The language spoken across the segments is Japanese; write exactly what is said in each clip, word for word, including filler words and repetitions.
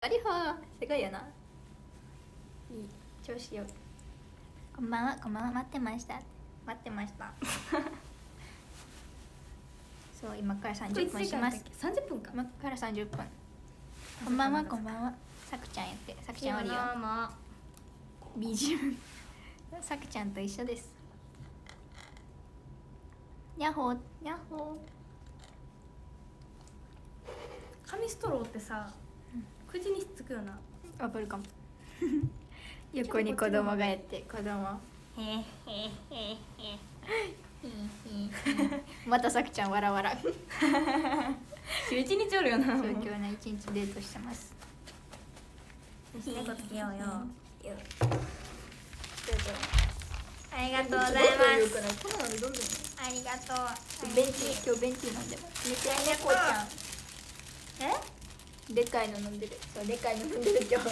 ありはすごいよな。いい調子よ。こんばんはこんばんは、待ってました待ってましたそう今からさんじゅっぷんします。 さんじゅっぷんか。 今からさんじゅっぷん。こんばんはこんばんは、さくちゃんやって。さくちゃんおるよ。 ビージーエム さくちゃんと一緒です。ヤッホーヤッホー。紙ストローってさ、口につくよな。 わかるかも横に子供がやって、子供へへへへまたさくちゃんわらわら週一日おるよな。 そう今日ね一日デートしてます。 猫つけようよ。 ありがとうございます。ありがとう。ベンティー今日ベンティー飲んでます。めっちゃ猫ちゃん。え？でかいの飲んでる。そうでかいの飲んでる今日。わ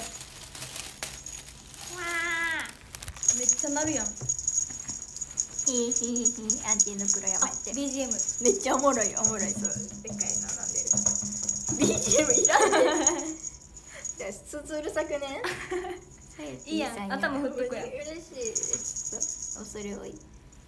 あ。 めっちゃなるやん。 ヒーヒーヒーアンティの黒山って。 ビージーエム めっちゃおもろいおもろい。そうでかいの飲んでる。ビージーエム いらんねん。じゃあつつうるさくね。 いいやん、頭振っとくやん。 嬉しい。ちょっと恐れ多い。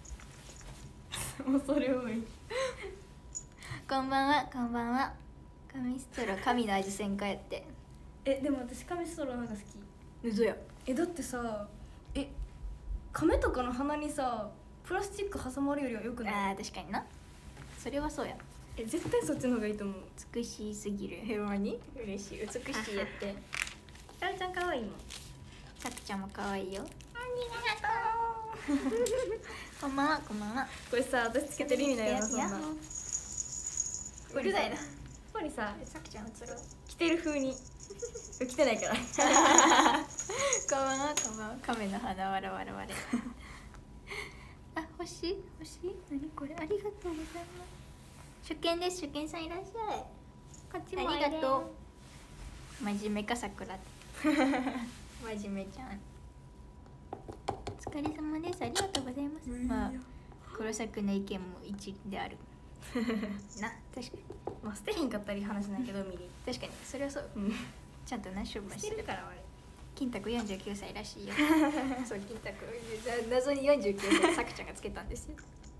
恐れ多い。 こんばんはこんばんは。紙ストロー神の味せんかやって。 えでも私紙ストローなんか好き。 うそや。 えだってさ、え亀とかの鼻にさプラスチック挟まるよりはよくない？ あー確かにな。それはそうや。 え絶対そっちの方がいいと思う。 美しすぎる。へわに嬉しい。美しいやって。 ひかるちゃん可愛いもん。 さくちゃんも可愛いよ。 ありがとう。 こんばんはこんばんは。 これさ私つけてる意味ないよな。そんなうるさいな。 ここにささくちゃん映る。 着てる風に着てないから。 こんばんはこんばんは。亀の花わらわらわれ。あ欲しい欲しい。何これありがとうございます。初見です。初見さんいらっしゃい。 こっちもありがとう。真面目かさくら。真面目ちゃん。お疲れ様です。ありがとうございます。まあ黒作の意見も一理である。な確かに。 まあ捨てへんかったり話ないけどミリ。 確かにそれはそう。ちゃんとな処分してるから俺。 金太よんじゅうきゅうさいらしいよ。そう金太謎によんじゅうきゅうさいさくちゃんがつけたんですよ。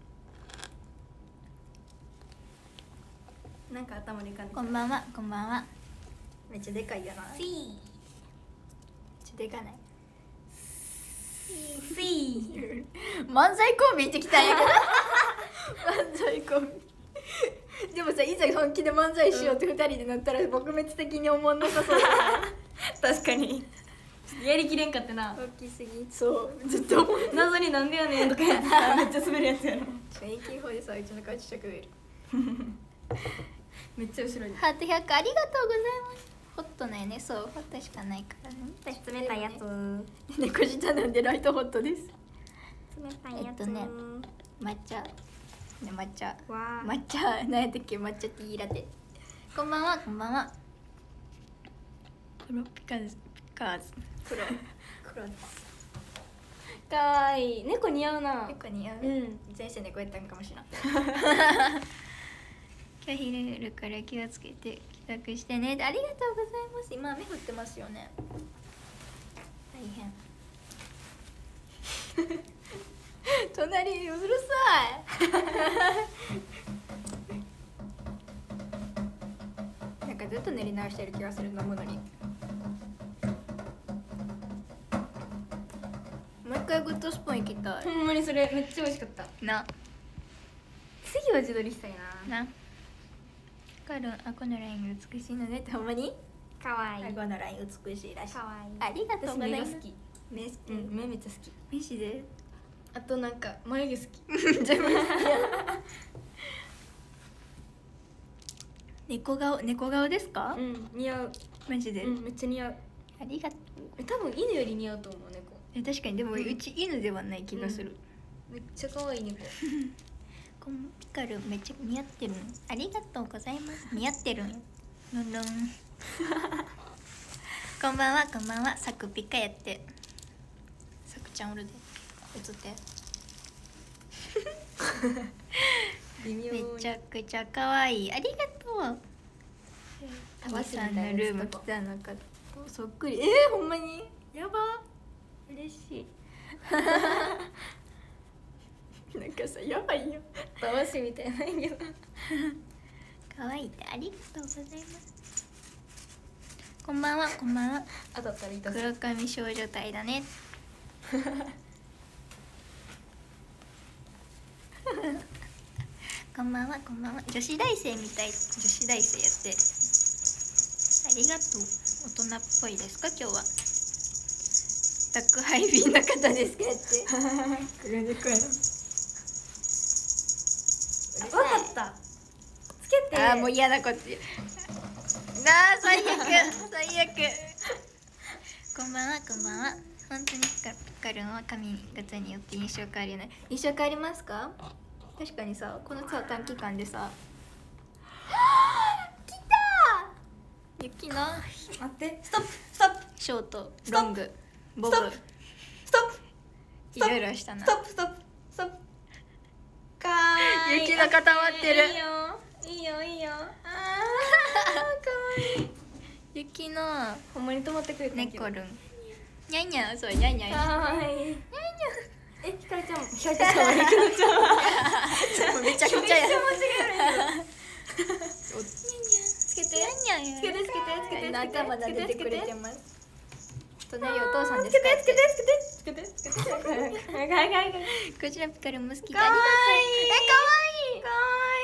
なんか頭でかんで。 こんばんはこんばんは。めっちゃでかいよな。 シー。 めっちゃでかない。 シー。 漫才コンビ行ってきたんやけど。漫才コンビ。でもさいざ本気で漫才しようってふたりでなったら撲滅的に思んなさそうだな。 確かに。やりきれんかってな。 大きすぎ。そうずっと思う。 謎になんでやねんとかやってさめっちゃ滑るやつやろ。 遠近法でさうちの顔ちっちゃく見える。 めっちゃ後ろに。 ハートひゃくありがとうございます。ホットなんやね。そうホットしかないからね。 冷たいやつ。 猫舌なんでライトホットです。 冷たいやつ。 えっとね抹茶ね抹茶わ抹茶何やったっけ。抹茶ティーラテ。こんばんはこんばんは。トロピカズピカーズ黒黒です。 かわいい。猫似合うな。 猫似合う。 うん前世猫やったんかもしれない。今日昼るから気をつけて帰宅してね。ありがとうございます。今雨降ってますよね。大変。隣うるさい。なんかずっと練り直してる気がする。飲むのに。もう一回グッドスプーン行きたい。 ほんまにそれめっちゃ美味しかった。 な次は自撮りしたいな。 なカルン顎のライン美しいのねって。ほんまにかわいい。 顎のライン美しいらしい。 かわいい。 ありがとうございます。 目が好き。 目好き。 うん目めっちゃ好き。 メシであとなんか眉毛好き。 全部好きや。猫顔猫顔ですか？ うん似合う。 マジで、 うんめっちゃ似合う。 ありがとう。 え多分犬より似合うと思う猫。 え確かにでもうち犬ではない気がする。 めっちゃ可愛い猫。 こんピカルめっちゃ似合ってる。ありがとうございます。似合ってるんよ。ルンルン。こんばんはこんばんは。サクピカやって。サクちゃんおるで。映って。 微妙に。 めちゃくちゃ可愛い。ありがとう。タバさんのルーム来たのかっそっくり。えー、ほんまにやば嬉しいなんかさやばいよたわしみたいなんやけど可愛いってありがとうございます。こんばんはこんばんは。 当たったらいた黒髪少女隊だねこんばんはこんばんは。女子大生みたい。女子大生やってありがとう。大人っぽいですか今日は。宅配便の方ですかって黒猫やな。 分かったつけて。 あーもう嫌なこと言うなあ最悪最悪こんばんはこんばんは。本当にピカピカルンは髪型によって印象変わりない。印象変わりますか。確かにさこのさ短期間でさ来た雪の待ってストップストップショートロングボブストップストップいろいろしたな。 ストップストップストップかーい。 雪の固まってる。 いいよいいよいいよ。あーかわいい。 雪のほんまに止まってくれたネコルンにゃんにゃん。そうにゃんにゃん。 かわいい。にゃんにゃん。えひかりちゃんもひかりちゃんも雪乃ちゃんはめちゃくちゃや。 めっちゃ間違えるよ。 つけてつけてつけてつけて頭撫でてくれてます。隣お父さんですつけてつけてつけてつけてつけて。はいはいはい。 こちらピカルも好きでかわいい。 ありがとう。 えかわいい。かわ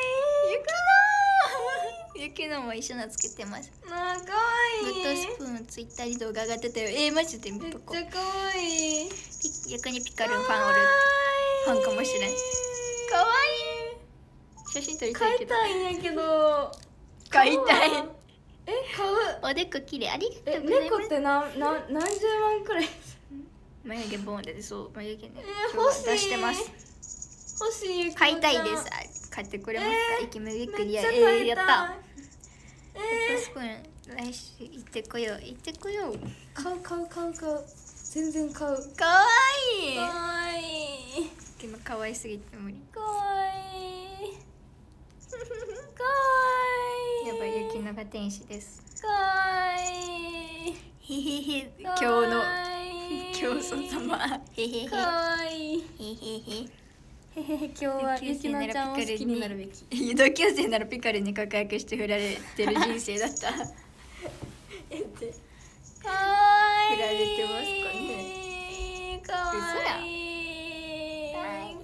いい。 雪のも一緒のつけてます。 あーかわグいい。 ッドスプーンツイッターに動画上がってたよ。えー、マジで見めっとこちゃかわいい。 ピ逆にピカルンファンおるファンかもしれん。 かわ写真撮りいい。 たいけど買いたいんやけど。 買いたい。 え買う。 おでこ綺麗ありがえとうございます。 猫って何何何十万くらい。 眉毛ボーンでそう眉毛ね、 えー今日は欲しい出してます。 欲しい。 買いたいです。あ買ってくれますか。 えー駅めぐりや。 めっちゃ買いえー、やった。 たグッドスプーン来週行ってこよう行ってこよう。 い。買う買う買う買う。全然買う。 かわいい。 かわいい。 今可愛すぎて無理。 かわいい。かわいい。 やばい雪乃が天使です。 かわいい。 へへへ今日かのわいい。 教祖様へへへかわいい。 へへへ。 へへへ今日はゆきのちゃんを好きになるべき。 同級生ならピカルに告白して振られてる人生だった。 かわいい。 振られてますかね。 かわ嘘やいい。かわいい。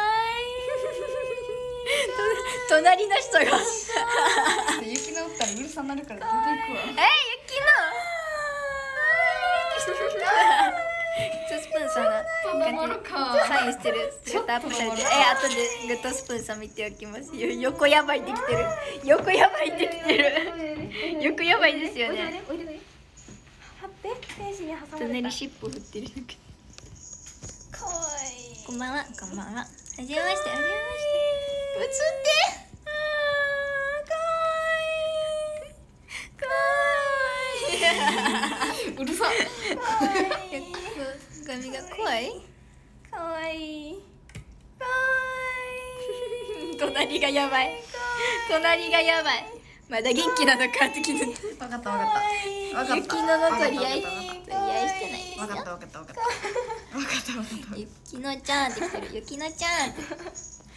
隣の人が雪のおったらうるさなるから出ていくわ。 え雪のグッドスプーンさんがとどまるか。 サインしてる姿アップされて、え後でグッドスプーンさん見ておきます。よ横やばいできてる。横やばいできてる。横やばいですよね。 おいでおいで。貼って天使に挟まれ隣た。 尻尾振ってる。 かわいい。 こんばんはこんばんは。はじめましてはじめまして。映ってあーかわいい。かわいい。うるさ。かわいい。 髪が怖い。 かわいい。かわいい。 隣がやばい。隣がやばい。まだ元気なのかって聞いて。 分かった分かった分かった雪乃の取り合い分かった取り合いしてないですよ。 分かった分かった分かった分かった分かった雪乃ちゃんって来てる。雪乃ちゃんって。 なんか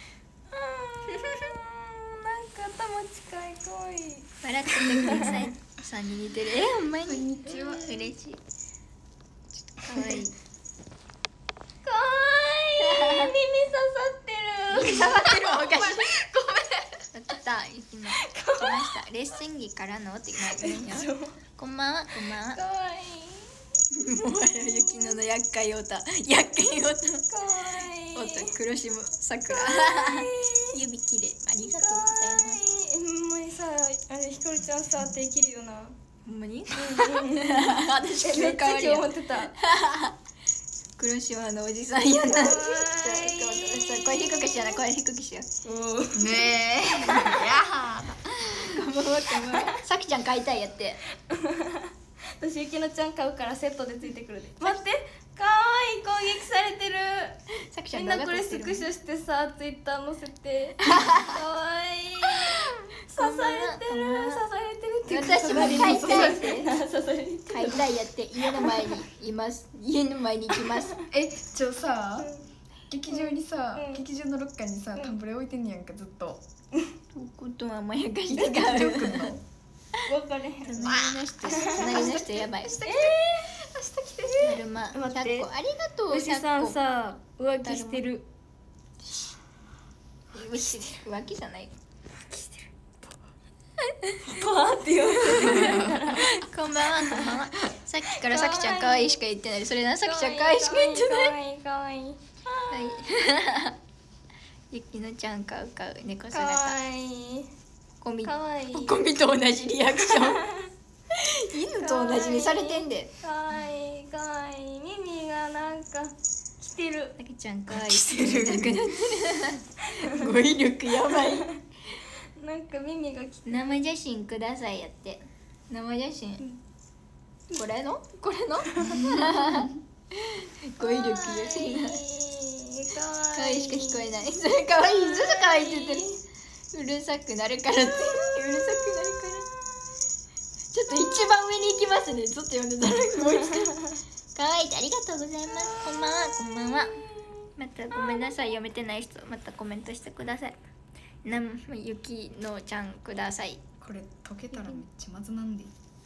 頭近い。かわいい。 笑っててください。さんに似てる。えほんまに。こんにちは。嬉しい。ちょっと可愛い。 かわいい。耳刺さってる。 耳触ってるわおかしい。ごめん。やった雪乃。来ました。レッスン着からのって言うよ。こんばんはこんばんは。 かわいい。 もはや雪乃の厄介オタ厄介オタかわいい。 オタ黒島さくら指きれいありがとうございます。 す。ほんまにさ、あれひかるちゃんさ手切るよな。 ほんまに私私めっちゃ今日急変わりや思ってた。 黒島のおじさんやな。ちょっとかわいい声低くしような声低くしよう。 ねえやだこんばんはこんばんは。さきちゃん買いたいやって。 私ゆきのちゃん買うからセットでついてくるで。待って、かわいい。攻撃されてる。 さきちゃんみんなこれスクショしてさ、ツイッター載せて。かわいい。刺されてる。刺されてるっ私も買いたいって刺さり買いたいやって家の前にいます家の前に行きますえちょさ劇場にさ、 うん劇場のロッカーにさタンブレ置いてんねやんかずっと。 とことん甘やかしえて劇場来んの？ 分かれへん。 隣の人隣の人やばい明日来て。 だるま待ってひゃっこありがとう牛さんひゃっさ浮気してる。 こ牛浮気じゃないパーって言われてこんばんはこんばんはさっきからさきちゃん可愛いしか言ってないそれなさきちゃん可愛いしか言ってないかわいいかわいいはいゆきのちゃん買う買う猫か姿わいいゴミかわいいゴミと同じリアクション犬と同じにされてんでかわいいかわいい耳がなんか来てる。 さきちゃん可愛いしてるなくなってる語彙力やばいなんか耳が来てる。 生写真くださいやって生写真これのこれの語彙力よすぎない可愛いしか聞こえないそれ可愛いずっと可愛いって言ってるうるさくなるからってうるさくなるからちょっと一番上に行きますねずっと読んでたらもう一度可愛いってありがとうございますこんばんはこんばんはまたごめんなさい読めてない人またコメントしてくださいなゆきのちゃんくださいこれ溶けたらめっちゃまずなんで。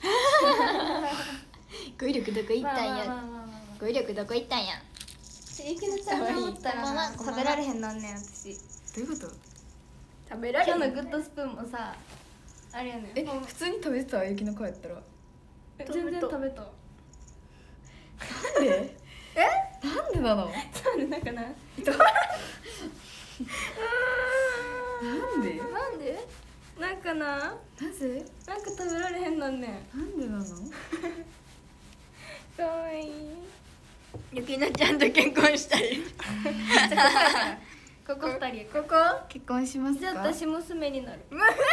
語彙力どこ行ったんやまあまあまあまあまあ語彙力どこ行ったんやゆきのちゃんが思ったらこんばんはな食べられへんなんねん私。 どういうこと？ 食べられる今日のグッドスプーンもさあれやねん。 え普通に食べてた雪の子やったら。 え全然食べた。 なんで？え？なんでなの？ なんでかな。 なんで？ なんでなんかな。 なぜ？ なんか食べられへんなんねん。 なんでなの？ かわいい。 ゆきのちゃんと結婚したいここ二人や。 ここ結婚しますか？ じゃあ私娘になる。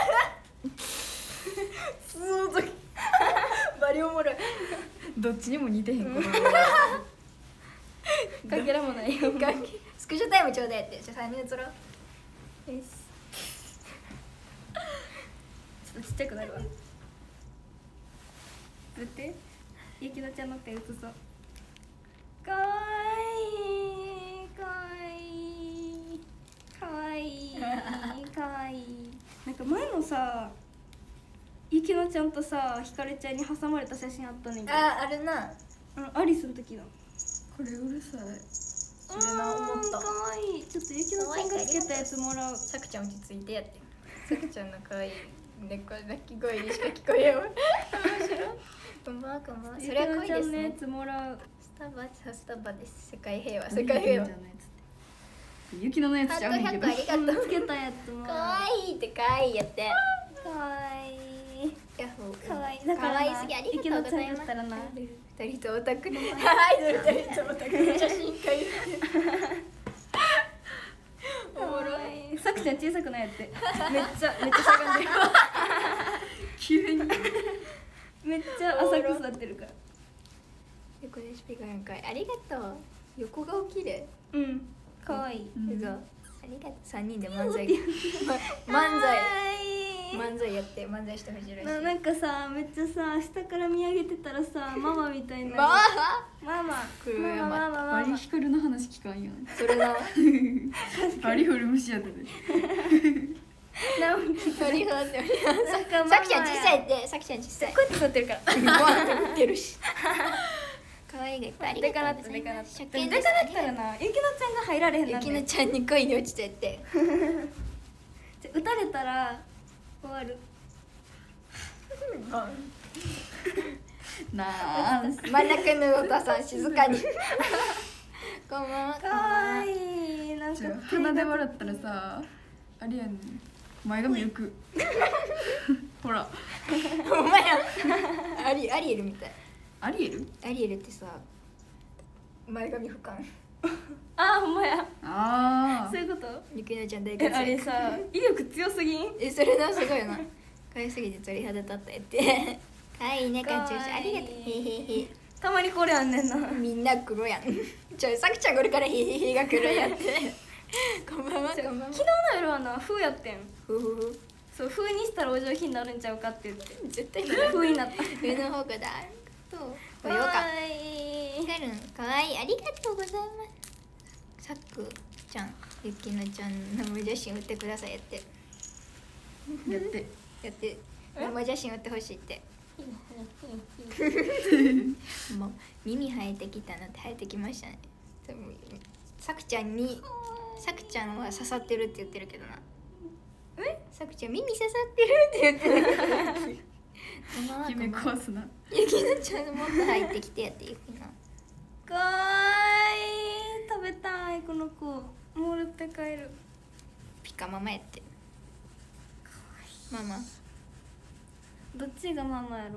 そうだバリおもろいどっちにも似てへん子供。 かけらもないよ。 スクショタイムちょうだいってじゃあさんにん写ろうよし。ちょっとちっちゃくなるわ。待って。ゆきのちゃんの手写そう。かわいい。かわいい。かわいい。かわいい。なんか前のさ。ゆきのちゃんとさ、ひかるちゃんに挟まれた写真あったねんけど。 ああるなあのアリスの時の。 これうるさい。 それな思ったかわいい。ちょっとゆきのちゃんがつけたやつもらう。 さくちゃん落ち着いてやってさくちゃんの可愛い猫鳴き声にしか聞こえよ面白いこんばんはこんばんはそれは濃いですゆきのちゃんのやねつもらう。 スタバスタバです世界平和世界平和雪ののやつちゃうねんけど。 ハートひゃっこありがとうつけたやつもらう。 可愛いって可愛いやってかわいい。 ヤッホーかわいい。だから可愛すぎありがとうございますゆきのちゃんやったらな。 二人とオタクのアイドル二人とオタクの写真会おもろい。さくちゃん小さくないやって。めっちゃめっちゃしゃがんでる。 急に。 めっちゃ浅く座ってるから。 横でシピがんかいありがとう横顔綺麗うん。かわいい。 うんうぞありがとう三人で漫才ま漫才い漫才やって漫才してほしいらしいななんかさめっちゃさ下から見上げてたらさママみたいな。 まあママ。 黒ママ山ママママ。 バリヒカルの話聞かんやん。 それなバリフル虫やったで。 なんそれなってなんかママさきちゃん小さいってさきちゃん小さいこうやって座ってるから。 ご飯食べてるし可愛いがいっぱいありでかながとうござったでかなっいます初た。で見ですかなったらなゆきのちゃんが入られへんなんで。 ゆきのちゃんに恋に落ちてってじゃ撃たれたら終わる。 なあ。 真ん中のお父さん静かにこんばんはかわいい。なんかじゃあ鼻で笑ったらさ、あれやねん。前髪浮く。ほら。 お前やアリアリエルみたいアリエル？ アリエルってさ前髪俯瞰あほんまや。 ああ。 そういうこと。 ゆきのちゃん大え活あれ躍さ威力強すぎん。 えそれなすごいな可愛すぎて鳥肌立ったやって可愛いねかんちゅうしありがとうへへへたまにこれあんねんな。 みんな黒やんちょさきちゃんこれからへへへが黒やってこんばんはこんばんは昨日の夜はな風やってん。 ふふふそう風にしたらお上品になるんちゃうかって言って絶対なる。 風になった上の方がだ。とおようか。 かわいいカルンかわいい、ありがとうございます。さくちゃん、ゆきのちゃんの生写真売ってくださいやってやってやって生写真売ってほしいって。もう耳生えてきたのって生えてきましたね。でもさくちゃんにさくちゃんは刺さってるって言ってるけどな。 えさくちゃん耳刺さってるって言ってるから夢壊すな。 ゆきのちゃんのもっと入ってきてやってゆきの。 かわいい食べたいこの子もらって帰るピカママやってママどっちがママやろ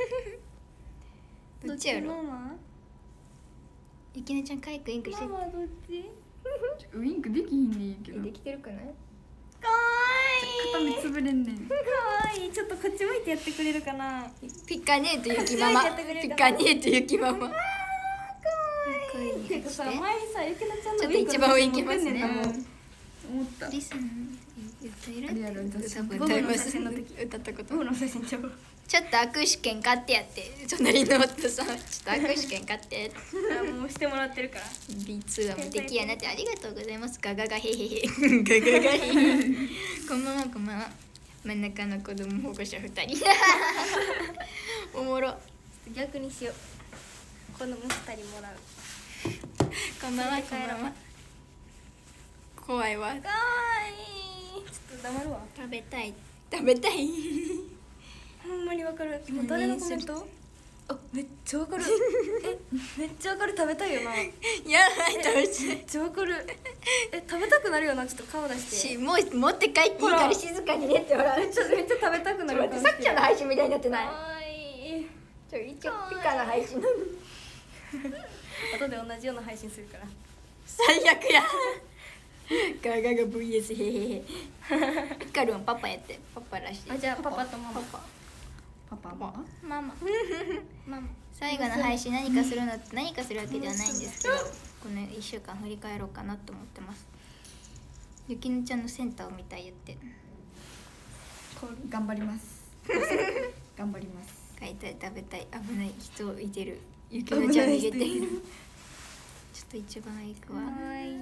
どっちやろ。 ママゆきのちゃんかいくインクしてママどっちウインクできひんねんけどできてるかな。 かわ片目つぶれんねん。 いいかわいいちょっとこっち向いてやってくれるかなピカネーとゆきママやってくれるピかカネーとゆきママ。 かわいいてかさ前にさゆきのちゃんのちょっと一番上行きますねウインクの写真持ってんねんなもう思った。 リスン歌えるあれやろ歌私歌ゴムのいます写真の時歌ったこと僕の写真ちゃうちょっと握手券買ってやって隣の夫さんちょっと握手券買ってあもうしてもらってるからビーツー は無敵やなってありがとうございますガガガヘヘヘガガガヘヘヘこんばんはこんばんは真ん中の子供保護者ふたりおもろ逆にしよう子供ふたりもらうこんばんはこんばんは怖いわかわいいちょっと黙るわ食べたい食べたいほんまにわかる何誰のコメントあめっちゃわかるえめっちゃわかる食べたいよなめっやばい食べたいちゃわかるえ食べたくなるよなちょっと顔出してしもう持って帰っていいかほらら静かにねってほらめっちゃめっちゃ食べたくなる待ってさっきの配信みたいになってないかわいいちょ一応ピカの配信なの後で同じような配信するから最悪やガガガ ブイエス へへへピカルンパパやってパパらしいあじゃあパパとママパパパはママママ最後の配信何かするのって何かするわけではないんですけどこのいっしゅうかん振り返ろうかなと思ってます。ゆきのちゃんのセンターを見たい言って頑張ります頑張ります買いたい食べたい危ない人いてるゆきのちゃん逃げてるちょっと一番いくわかわいい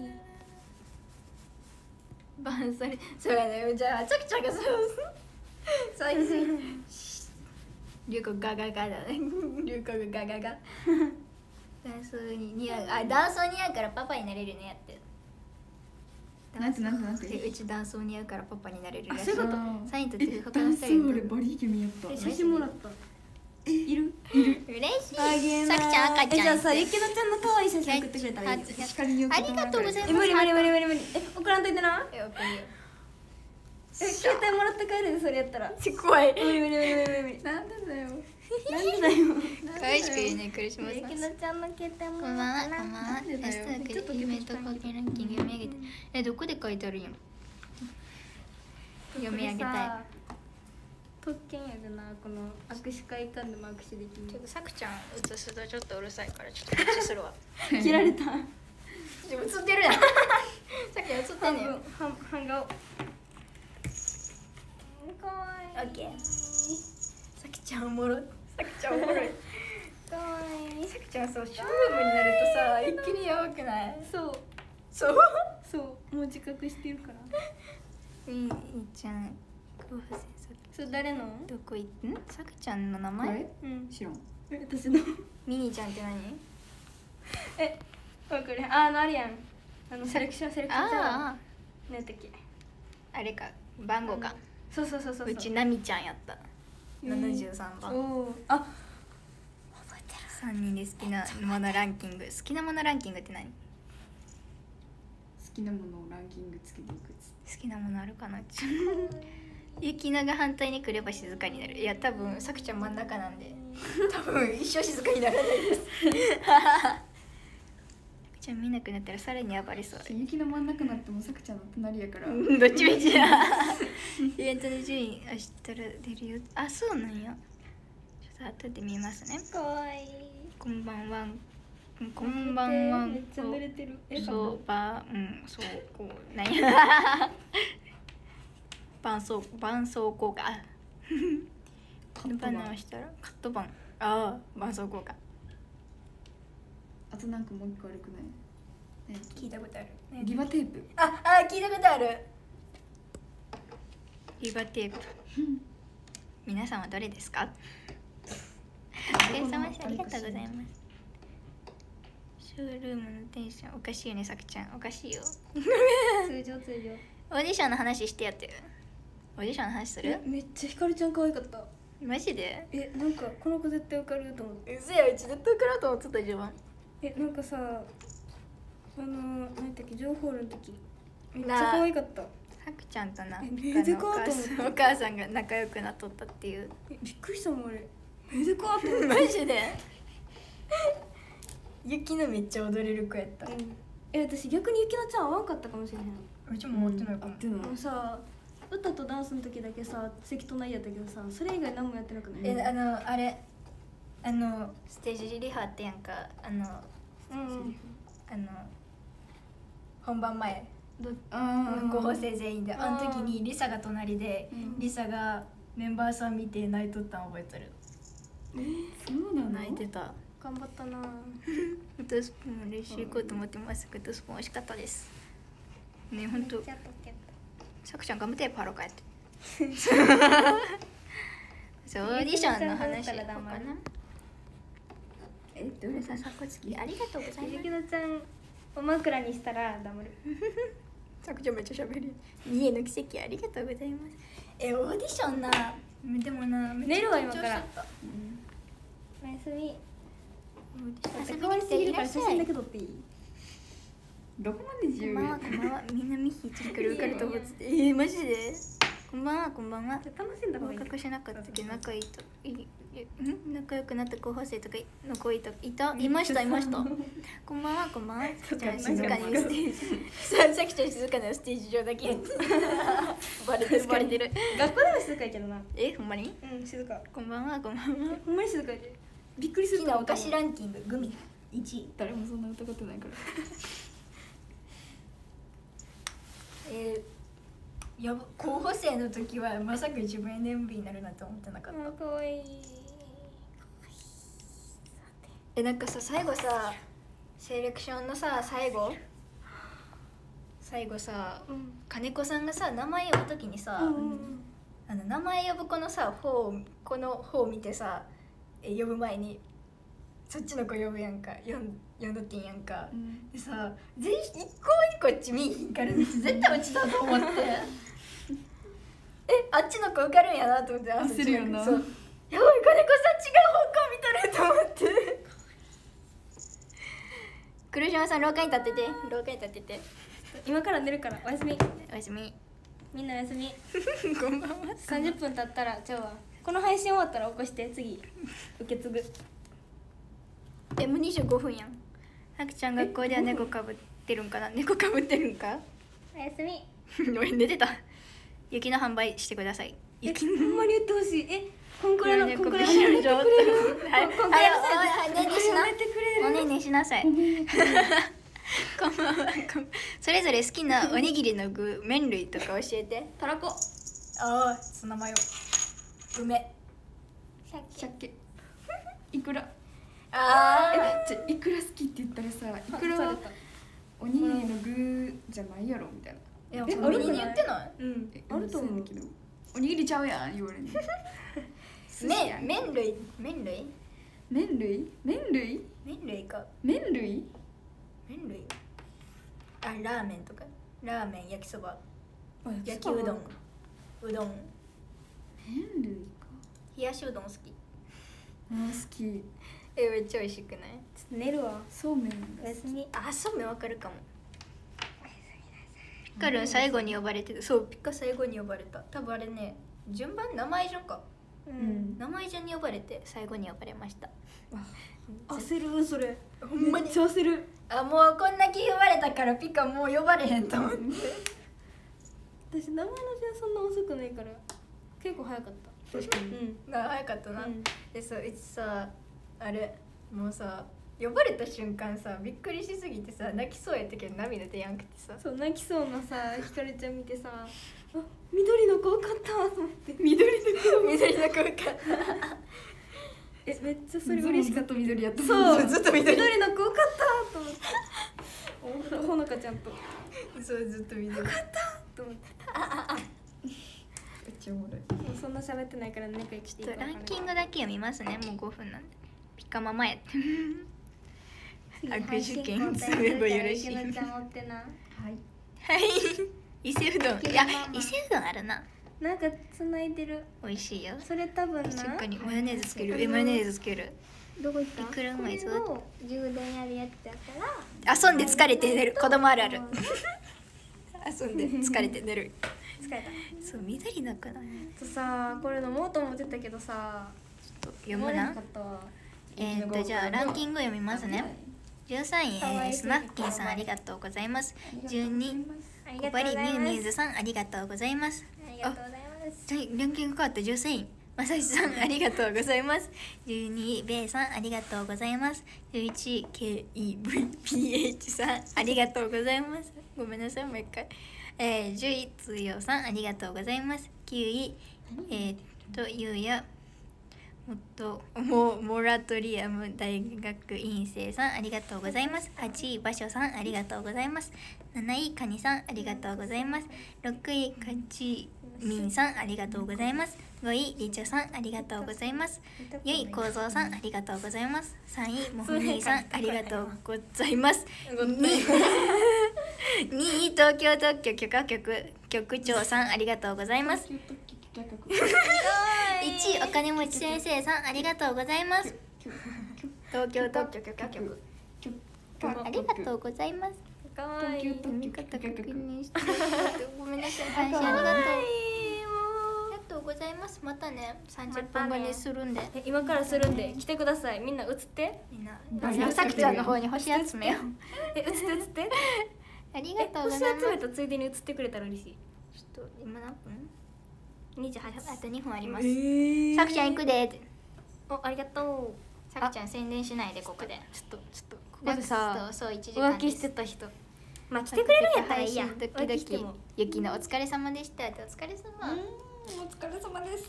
バンそれそうやねじゃあちゃくちゃんがそう最初リュウコガガガだねリュウコがガガガダンスに似合うあダンス似合うからパパになれるねやってなんてなんてなんてでうちダンス似合うからパパになれるらしいそういうことサインとって他のダンス二人俺バリイケメンやったえ写真もらったいる嬉しいあげないさきちゃん赤ちゃんえじゃあさゆきのちゃんの可愛い写真送ってくれたらいいよ初光に送あってもらうりがとうございますえ無理無理無理無理無理え送らんといてなえ送るよえ携帯もらって帰るでそれやったら怖い無理無理無理無理無理なんでだよなんでだよ可愛しく言うね苦しまゆきさんのちゃんの携帯もこんばんは、こんばんは。 なんでだよラストワークでイベント貢献ランキング読み上げて。え、どこで書いてあるんやん。読み上げたい。 特権やでなこの握手会館でも握手できるちょっとさくちゃん映すとちょっとうるさいからちょっとこっちするわ。 切られた映ってるやん。さっき映ってん半分ねん。 半半顔かわいいオッケー。さきちゃんおもろい。さきちゃんおもろい。 かわいいさきちゃんそうショールームになるとさ一気にやばくない？ そうそう。 そうもう自覚してるからみーちゃん、候補生それ誰のどこ行ってん？さくちゃんの名前？ これうん知らんえ私のミニーちゃんって何？ えわかるああのあれやんあのセレクションセレクションちゃうわあ何やったっけあ、あれか番号か。 そうそうそうそううちなみちゃんやった。ななじゅうさんばん。 おおあさんにんで好きなものランキング好きなものランキングって何？好好きなものをランキングつけていくつきなものあるかな？ゆきなが反対に来れば静かになる。いや多分さくちゃん真ん中なんで多分一生静かにならないですさくちゃん見なくなったらさらに暴れそう。 雪の真ん中になってもさくちゃんの隣やからうんどっちみちやイベントの順位明日から出るよ。あ、そうなんや。ちょっと後で見ますね。 かわいいこんばんは。こんばんは。 めっちゃ濡れてるえそうばうんそうこうなんや絆創絆創効果バナをしたらカットバンああ絆創効果あとなんかもう一個悪くない？ 聞いたことあるリバテープ。 ああ聞いたことあるリバテープ皆さんはどれですか？お疲れ様ですありがとうございますショールームのテンションおかしいよねさくちゃんおかしいよ通常通常オーディションの話してやってるオーディションの話するめっちゃひかるちゃん可愛かったマジでえなんかこの子絶対受かると思ってうせやうち絶対受かろうと思ってた自分えなんかさあの何やったっけ情報の時めっちゃなあ可愛かったさくちゃんとなえめでかお母ーと思ってさんお母さんが仲良くなっとったっていうえびっくりしたもん俺めでかーと思ってマジでゆきのめっちゃ踊れる子やったうんえ私逆にゆきなちゃん合わんかったかもしれへんうちも持ってないかもってないもうさ歌とダンスの時だけさ席隣やったけどさそれ以外何もやってなくないえあのあれあのステージリハってやんかあのうんあの本番前どあ候補生全員であの時あーにリサが隣で、 うんリサがメンバーさん見て泣いとったん覚えてるそうなの？ 泣いてた頑張ったなフットスプーン練習行こうと思ってますフットスプーン美味しかったですねほんとじゃあ取ってやっさくちゃんガムテープ貼ろうかやってそうオーディションの話ゆきなちゃんだったら黙るかなえどれ？ ささこつきありがとうございゆますきなちゃんを枕にしたら黙るさくちゃんめっちゃ喋る家の奇跡ありがとうございますえオーディションなでもな寝るわ今からめっちゃ緊張しちゃったおやすみ遊び可愛に来すぎるからていらっしゃい写真だけ撮っていいどこまで自由やこんばんは、こんばんは。みんなミッヒーついてくる受かると思ってて。えー、マジでこんばんは、こんばんは。 楽しんだ方がいい合格しなかったけど仲いいといいん仲良くなった候補生とかの子いたいたいましたいましたこんばんはこんばんはさきちゃん静かにステージささきちゃん静かなステージ上だけバレてるバレてる学校でも静かやけどなえほんまにうん静かこんばんはこんばんはほんまに静かやでびっくりする好きなお菓子ランキンググミいちい誰もそんな疑ってないからえー、やば候補生の時はまさか自分 エヌエムビー になるなんて思ってなかったあかわいいえなんかさ最後さセレクションのさ最後最後さうん金子さんがさ名前呼ぶ時にさ、 うんあの名前呼ぶこのさ方この方を見てさえ呼ぶ前にそっちの子呼ぶやんか呼ん呼んどってんやんか、 うんでさ全員一向にこっち見えひんから絶対うちだと思ってえあっちの子受かるんやなと思ってあ焦るよなそうやばい金子さん違う方向見とると思って黒島さん廊下に立ってて廊下に立ってて今から寝るからおやすみおやすみみんなおやすみこんばんはさんじゅっぷん経ったら今日はこの配信終わったら起こして次受け継ぐえもうにじゅうごふんやんはくちゃん学校では猫かぶってるんかな猫かぶってるんかおやすみ俺寝てた雪の販売してくださいえ雪ほんまに言ってほしいえこんくらいのこんくらいのやめてくれるはいはいこんくらいのサイズはいねねしなやめてくれるおねねしなさいこんばんはこんそれぞれ好きなおにぎりの具麺類とか教えてたらこああその名前を梅鮭いくらあえじゃいくら好きって言ったらさいくらはおにぎりの具じゃないやろみたいなええコンビニに言ってないうんえあると思うそうやねんけどおにぎりちゃうやん言われる麺麺類麺類麺類麺類麺類か麺類麺類あラーメンとかラーメン焼きそばあ焼きうどんうどん麺類か冷やしうどん好きあー好きえめっちゃ美味しくない寝るわそうめんおやすみあそうめんわかるかもピカルン最後に呼ばれてたそうピカ最後に呼ばれた多分あれね順番名前順かううん名前順に呼ばれて最後に呼ばれました焦るそれほんまにめっちゃ焦るあもうこんだけ呼ばれたからピカもう呼ばれへんと思って私名前の順そんな遅くないから結構早かった確かにうんな早かったな、 うんでそううちさあれもうさ呼ばれた瞬間さびっくりしすぎてさ泣きそうやったけど涙出やんくてさそう泣きそうなさひかるちゃん見てさあ緑の子多かったと思って緑の子緑の子かえめっちゃそれ嬉しかった。 緑やった。 そうずっと緑緑の子多かったと思ってほのかちゃんとそうずっと緑と思ってめっちゃおもろい。 もうそんな喋ってないから何かしていいか分かんない。 ランキングだけ読みますね。もうごふんなんでピカママやって握手券すればよろしい。 ゆきのちゃん持ってな。 はい。 はい伊勢うどんいや伊勢うどんあるななんか繋いでる。 美味しいよそれ多分な。 しっかりマヨネーズつけるえマヨネーズつけるどこ行った？ いくらうまいぞこれの充電やるやつだから。 遊んで疲れて寝る子供あるある遊んで疲れて寝る疲れた。 そう緑の子だねとさこれ飲もうと思ってたけどさ。 読むな飲まれなかったわ。 えー、っとじゃあランキング読みますねじゅうさんい、えー、スナッキーさんありがとうございますじゅうにあり小針ミがとうございます。 ューミューズさんありがとうございますありがとうございます。 はいランキング変わったじゅうさんいまさしさんありがとうございますじゅうにいベイさんありがとうございますじゅういちい ケーイーブイピーエイチ さんありがとうございますごめんなさいもう一回、えー、じゅういつよさんありがとうございますきゅういえー、っとゆうやもっとモモラトリアム大学院生さんありがとうございますはちい場所さんありがとうございますなないカニさんありがとうございますろくいカチミンさんありがとうございますごいリチョさんありがとうございますよいこうぞうさんありがとうございますさんいモフニーさんありがとうございますにい東京特許許可局局長さんありがとうございますいちいお金持ち先生さんありがとうございます東京特許許可局ありがとうございますかわいい。 読み方確認してごめんなさい配信ありがとうありがとうございますまたねさんじゅっぷんごにするんでえ今からするんで来てください。みんな映って。 みんなさきちゃんの方に星集めようえ映って映って。 ありがえとうご星ざいます集めたついでに映ってくれたら嬉しい。 ちょっと今何分にじゅうはち。 あとにふんありますえさきちゃん行くでっておありがとさきちゃん宣伝しないでここでう。ちょっとちょっとこラこでさストそういちじかん浮気しですてた人。まあ来てくれるんやったらいいや。 ドキドキ浮気しても。 ゆきのお疲れ様でしたってお疲れ様お疲れ様です。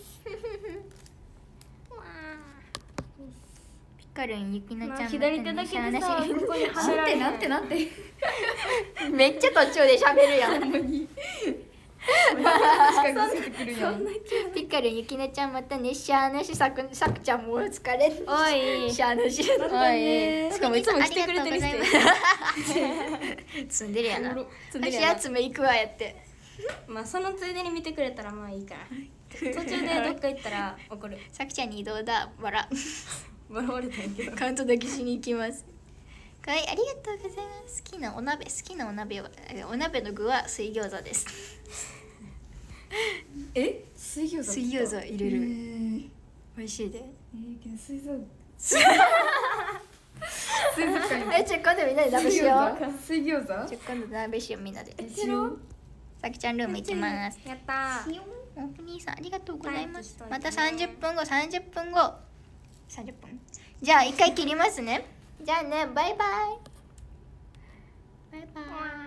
ピカルンゆきのちゃんまあ左手だけでさまたねここにはめられへん。 なんてなんて。 めっちゃ途中で喋るやん確かについてくるやん。 ピカルンゆきのちゃんまたねしゃーなしさくさくちゃんもお疲れおい。 しゃーなしまたねしかもいつも来てくれてる人ありがとうございます積んでるやな積んでるやな足集め行くわやってまあそのついでに見てくれたらまあいいから。途中でどっか行ったら怒る。 さくちゃんに移動だわら笑われたんやけど。 カウントだけしに行きますかわいいありがとうございます好きなお鍋好きなお鍋はお鍋の具は水餃子ですえ？水餃子。 水餃子入れるえー美味しいでえーけど水族。水族館。 えちょ今度みんなで鍋しよう水餃子。 ちょ今度鍋しようみんなで塩。 さきちゃんルーム行きますやったー。 お兄さんありがとうございますはいまたさんじゅっぷんごさんじゅっぷんごさんじゅっぷんじゃあ一回切りますねじゃあねバイバイバイバイ